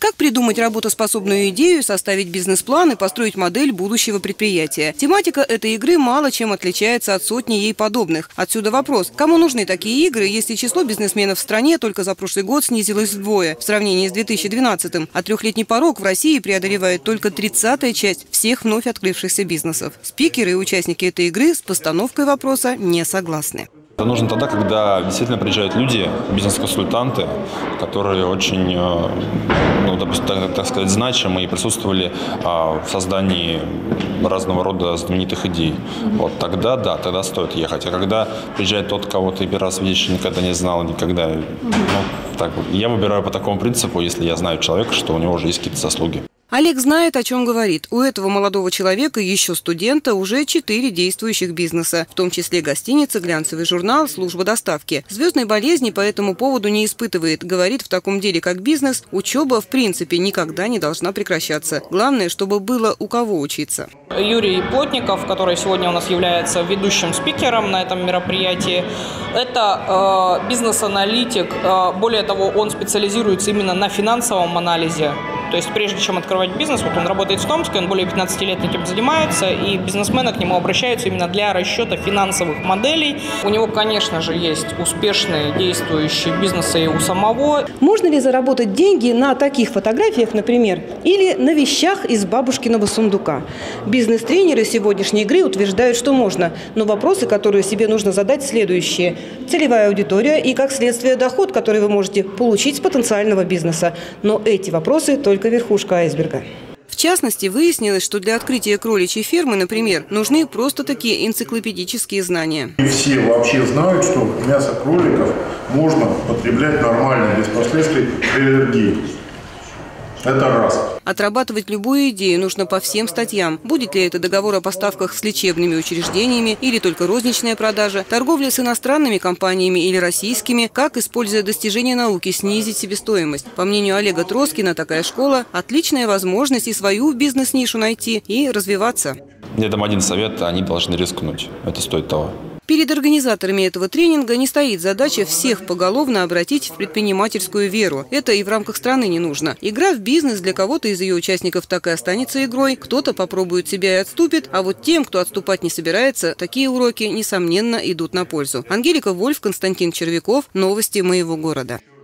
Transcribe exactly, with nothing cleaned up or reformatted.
Как придумать работоспособную идею, составить бизнес-план и построить модель будущего предприятия. Тематика этой игры мало чем отличается от сотни ей подобных. Отсюда вопрос, кому нужны такие игры, если число бизнесменов в стране только за прошлый год снизилось вдвое в сравнении с две тысячи двенадцатым, а трехлетний порог в России преодолевает только тридцатая часть всех вновь открывшихся бизнесов. Спикеры и участники этой игры с постановкой вопроса не согласны. Это нужно тогда, когда действительно приезжают люди, бизнес-консультанты, которые очень, ну, допустим, так, так сказать, значимы и присутствовали а, в создании разного рода знаменитых идей. Вот тогда, да, тогда стоит ехать. А когда приезжает тот, кого ты первый раз видишь, никогда не знал, никогда, ну, так, я выбираю по такому принципу, если я знаю человека, что у него уже есть какие-то заслуги. Олег знает, о чем говорит. У этого молодого человека, еще студента, уже четыре действующих бизнеса, в том числе гостиница, глянцевый журнал, служба доставки. Звездной болезни по этому поводу не испытывает. Говорит, в таком деле, как бизнес, учеба в принципе никогда не должна прекращаться. Главное, чтобы было у кого учиться. Юрий Плотников, который сегодня у нас является ведущим спикером на этом мероприятии, это э, бизнес-аналитик. Э, более того, он специализируется именно на финансовом анализе. То есть прежде чем открывать бизнес, вот он работает в Томске, он более пятнадцати лет этим занимается, и бизнесмены к нему обращаются именно для расчета финансовых моделей. У него, конечно же, есть успешные действующие бизнесы и у самого. Можно ли заработать деньги на таких фотографиях, например, или на вещах из бабушкиного сундука? Бизнес-тренеры сегодняшней игры утверждают, что можно, но вопросы, которые себе нужно задать, следующие. Целевая аудитория и, как следствие, доход, который вы можете получить с потенциального бизнеса. Но эти вопросы только верхушка айсберга. В частности, выяснилось, что для открытия кроличьей фермы, например, нужны просто такие энциклопедические знания. И все вообще знают, что мясо кроликов можно потреблять нормально, без последствий аллергии. Это раз. Отрабатывать любую идею нужно по всем статьям. Будет ли это договор о поставках с лечебными учреждениями или только розничная продажа, торговля с иностранными компаниями или российскими, как, используя достижения науки, снизить себестоимость. По мнению Олега Троскина, такая школа – отличная возможность и свою бизнес-нишу найти и развиваться. Я дам один совет – они должны рискнуть. Это стоит того. Перед организаторами этого тренинга не стоит задача всех поголовно обратить в предпринимательскую веру. Это и в рамках страны не нужно. Игра в бизнес для кого-то из ее участников так и останется игрой, кто-то попробует себя и отступит, а вот тем, кто отступать не собирается, такие уроки, несомненно, идут на пользу. Ангелика Вольф, Константин Червяков. Новости моего города.